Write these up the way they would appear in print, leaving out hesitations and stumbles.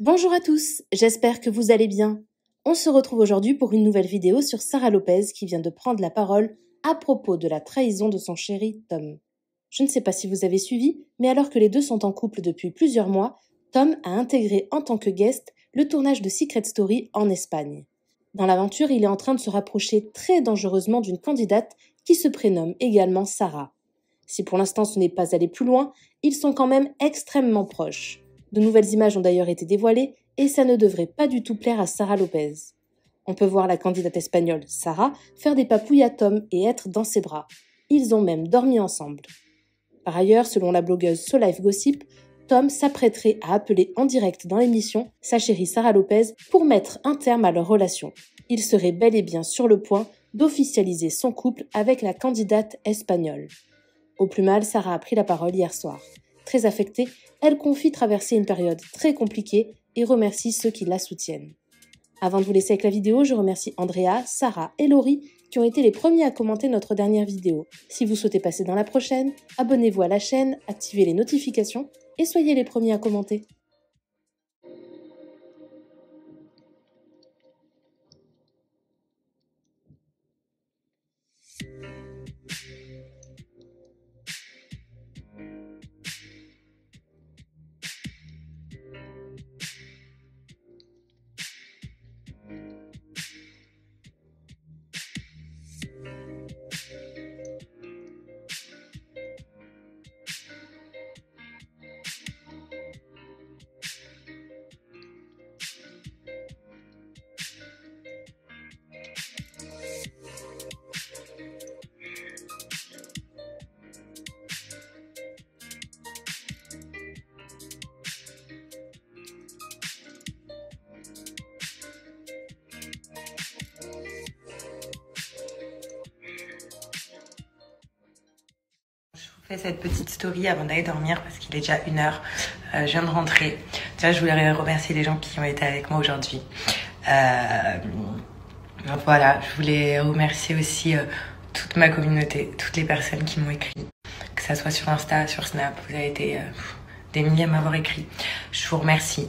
Bonjour à tous, j'espère que vous allez bien. On se retrouve aujourd'hui pour une nouvelle vidéo sur Sara Lopez qui vient de prendre la parole à propos de la trahison de son chéri Tom. Je ne sais pas si vous avez suivi, mais alors que les deux sont en couple depuis plusieurs mois, Tom a intégré en tant que guest le tournage de Secret Story en Espagne. Dans l'aventure, il est en train de se rapprocher très dangereusement d'une candidate qui se prénomme également Sarah. Si pour l'instant ce n'est pas allé plus loin, ils sont quand même extrêmement proches. De nouvelles images ont d'ailleurs été dévoilées et ça ne devrait pas du tout plaire à Sara Lopez. On peut voir la candidate espagnole, Sarah, faire des papouilles à Tom et être dans ses bras. Ils ont même dormi ensemble. Par ailleurs, selon la blogueuse So Life Gossip, Tom s'apprêterait à appeler en direct dans l'émission sa chérie Sara Lopez pour mettre un terme à leur relation. Il serait bel et bien sur le point d'officialiser son couple avec la candidate espagnole. Au plus mal, Sarah a pris la parole hier soir. Très affectée, elle confie traverser une période très compliquée et remercie ceux qui la soutiennent. Avant de vous laisser avec la vidéo, je remercie Andrea, Sarah et Laurie qui ont été les premiers à commenter notre dernière vidéo. Si vous souhaitez passer dans la prochaine, abonnez-vous à la chaîne, activez les notifications et soyez les premiers à commenter. Je fais cette petite story avant d'aller dormir parce qu'il est déjà 1h. Je viens de rentrer. Déjà, je voulais remercier les gens qui ont été avec moi aujourd'hui. Voilà, je voulais remercier aussi toute ma communauté, toutes les personnes qui m'ont écrit, que ça soit sur Insta, sur Snap. Vous avez été des milliers à m'avoir écrit. Je vous remercie.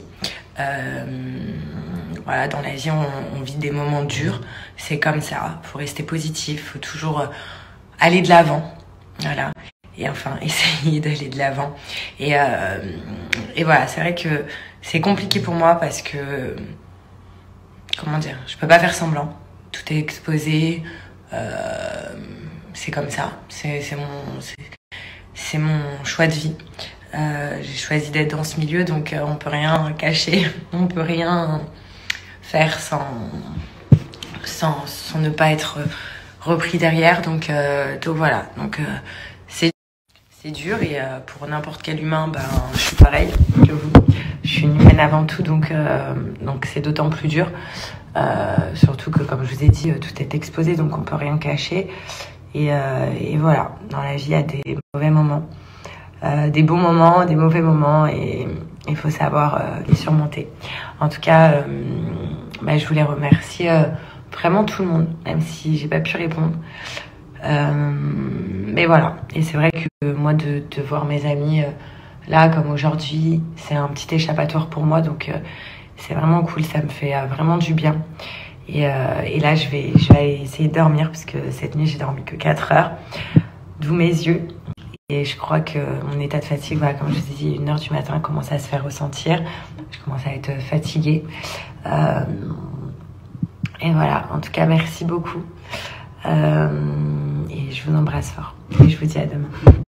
Voilà, dans la vie, on vit des moments durs. C'est comme ça. Faut rester positif. Faut toujours aller de l'avant. Voilà. Et enfin, essayer d'aller de l'avant. Et voilà, c'est vrai que c'est compliqué pour moi parce que, comment dire, je peux pas faire semblant. Tout est exposé. C'est comme ça. C'est mon choix de vie. J'ai choisi d'être dans ce milieu, donc on peut rien cacher. On peut rien faire sans ne pas être repris derrière. Donc voilà. Donc c'est dur et pour n'importe quel humain, je suis pareil que vous. Je suis une humaine avant tout, donc c'est d'autant plus dur. Surtout que, comme je vous ai dit, tout est exposé, donc on peut rien cacher. Et voilà, dans la vie, il y a des mauvais moments, des bons moments, des mauvais moments, et il faut savoir les surmonter. En tout cas, je voulais remercier vraiment tout le monde, même si j'ai pas pu répondre. Mais voilà, et c'est vrai que moi de voir mes amis là comme aujourd'hui, c'est un petit échappatoire pour moi, donc c'est vraiment cool, ça me fait vraiment du bien. Et là je vais essayer de dormir parce que cette nuit j'ai dormi que 4 heures, d'où mes yeux, et je crois que mon état de fatigue, voilà, comme je vous ai dit, 1h du matin commence à se faire ressentir, je commence à être fatiguée, et voilà, en tout cas merci beaucoup. Et je vous embrasse fort. Et je vous dis à demain.